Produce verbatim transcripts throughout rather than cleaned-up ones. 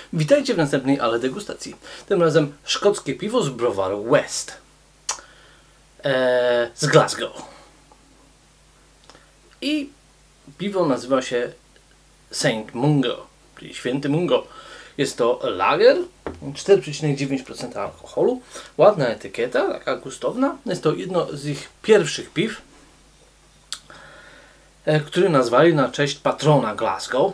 Witajcie w następnej ale degustacji. Tym razem szkockie piwo z browaru West eee, z Glasgow. I piwo nazywa się Saint Mungo, czyli Święty Mungo. Jest to lager, cztery przecinek dziewięć procent alkoholu, ładna etykieta, taka gustowna. Jest to jedno z ich pierwszych piw, e, które nazwali na cześć patrona Glasgow.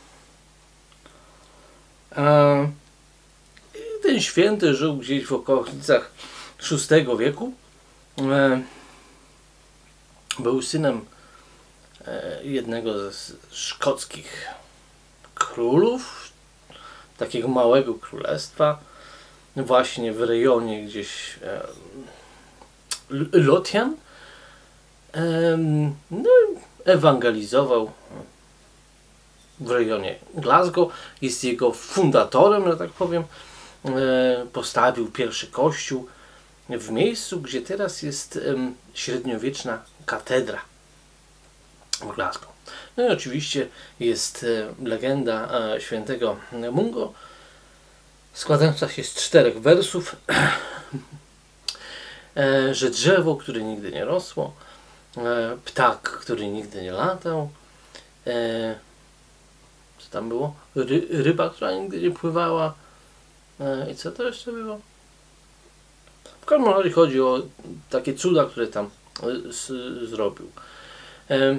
E, ten święty żył gdzieś w okolicach szóstego wieku. E, był synem e, jednego z szkockich królów, takiego małego królestwa, właśnie w rejonie gdzieś e, Lothian. E, no, ewangelizował w rejonie Glasgow, jest jego fundatorem, że tak powiem. E, postawił pierwszy kościół w miejscu, gdzie teraz jest e, średniowieczna katedra w Glasgow. No i oczywiście jest e, legenda e, świętego Mungo, składająca się z czterech wersów, e, że drzewo, które nigdy nie rosło, e, ptak, który nigdy nie latał, e, co tam było? Ry, ryba, która nigdy nie pływała, e, i co to jeszcze było? W każdym razie chodzi o takie cuda, które tam e, z, zrobił. E,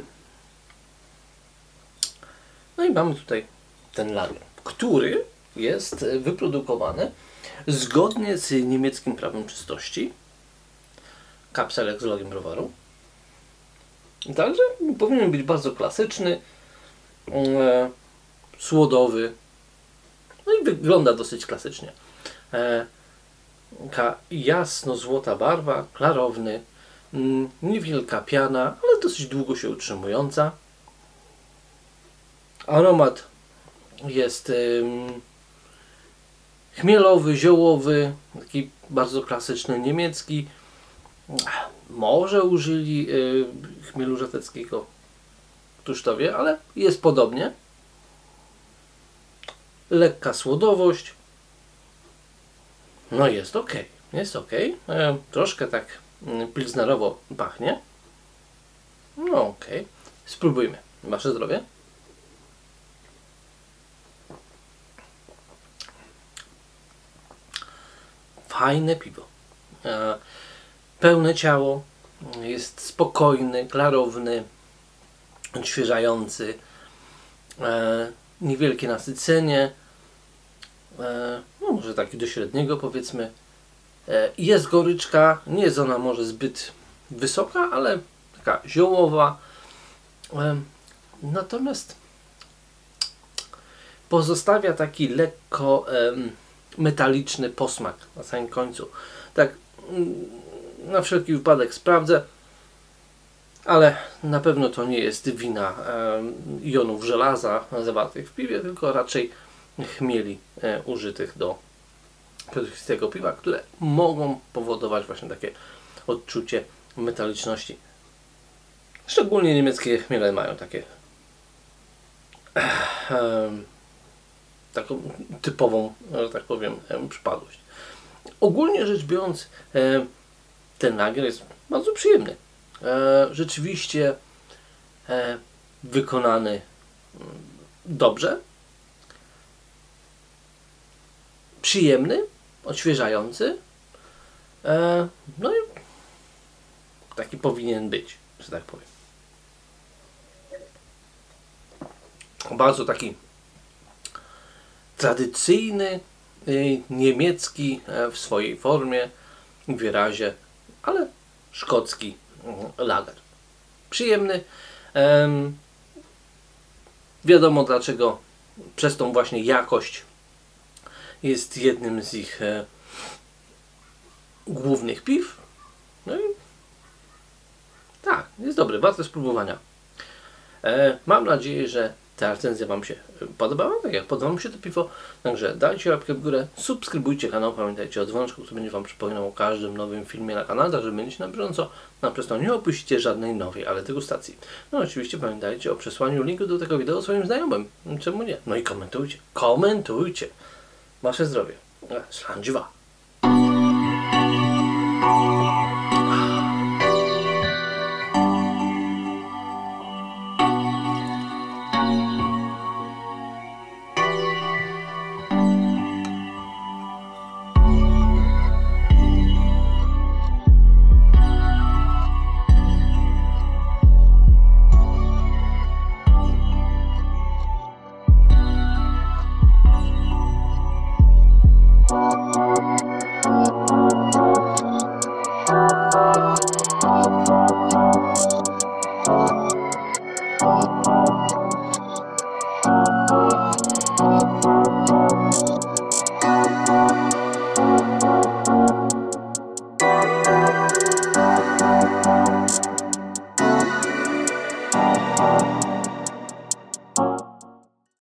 No i mamy tutaj ten lager, który jest wyprodukowany zgodnie z niemieckim prawem czystości. Kapselek z logiem browaru. Także powinien być bardzo klasyczny, e, słodowy. No i wygląda dosyć klasycznie. E, taka jasno-złota barwa, klarowny, m, niewielka piana, ale dosyć długo się utrzymująca. Aromat jest ym, chmielowy, ziołowy, taki bardzo klasyczny niemiecki. Może użyli y, chmielu żateckiego, któż to wie, ale jest podobnie. Lekka słodowość. No jest ok, jest ok. E, troszkę tak y, pilsnerowo pachnie. No ok, spróbujmy. Wasze zdrowie. Fajne piwo. E, pełne ciało, jest spokojny, klarowny, odświeżający, e, niewielkie nasycenie, e, no może taki do średniego powiedzmy. E, jest goryczka, nie jest ona może zbyt wysoka, ale taka ziołowa. E, natomiast pozostawia taki lekko e, metaliczny posmak na samym końcu. Tak, na wszelki wypadek sprawdzę, ale na pewno to nie jest wina e, jonów żelaza zawartych w piwie, tylko raczej chmieli e, użytych do produkcji tego piwa, które mogą powodować właśnie takie odczucie metaliczności. Szczególnie niemieckie chmiele mają takie e, taką typową, że tak powiem, przypadłość. Ogólnie rzecz biorąc, ten lager jest bardzo przyjemny. Rzeczywiście wykonany dobrze. Przyjemny, odświeżający. No i taki powinien być, że tak powiem. Bardzo taki tradycyjny, y, niemiecki y, w swojej formie i wyrazie, ale szkocki y, lager. Przyjemny. Ym, wiadomo dlaczego, przez tą właśnie jakość jest jednym z ich y, głównych piw. No i tak, jest dobry, warte spróbowania. E, mam nadzieję, że ta recenzja Wam się podobała, tak jak podoba mi się to piwo. Także dajcie łapkę w górę, subskrybujcie kanał, pamiętajcie o dzwoneczku, który będzie Wam przypominał o każdym nowym filmie na kanale, żeby będziecie na bieżąco. Na przez to nie opuścicie żadnej nowej, ale degustacji. No oczywiście pamiętajcie o przesłaniu linku do tego wideo swoim znajomym. Czemu nie? No i komentujcie, komentujcie. Wasze zdrowie. Szlandziwa.